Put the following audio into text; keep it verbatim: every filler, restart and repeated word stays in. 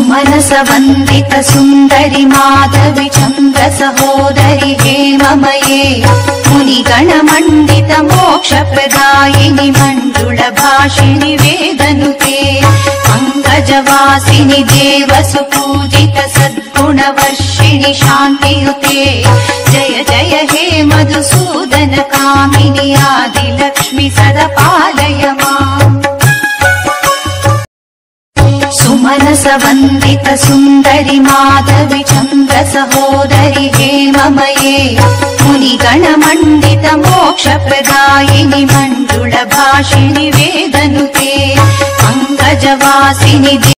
सुमनस वंदित सुंदरी माधवी चंद्र सहोदरी हेममये मुनिगण मंडित मोक्ष प्रदायिनि मंजुल भाषिणि वेदनुते पंकजवासिनि देव सुपूजित सद्गुण वर्षिणि शांतियुते जय जय हे मधुसूदन कामिनि आदिलक्ष्मि सदा पालय माम्। सुमनस वंदित सुंदरी माधवी चंद्र सहोदरी हेममये मुनिगण मंडित मोक्ष प्रदायिनि मंजुल भाषिणि वेदनुते पंकजवासिनि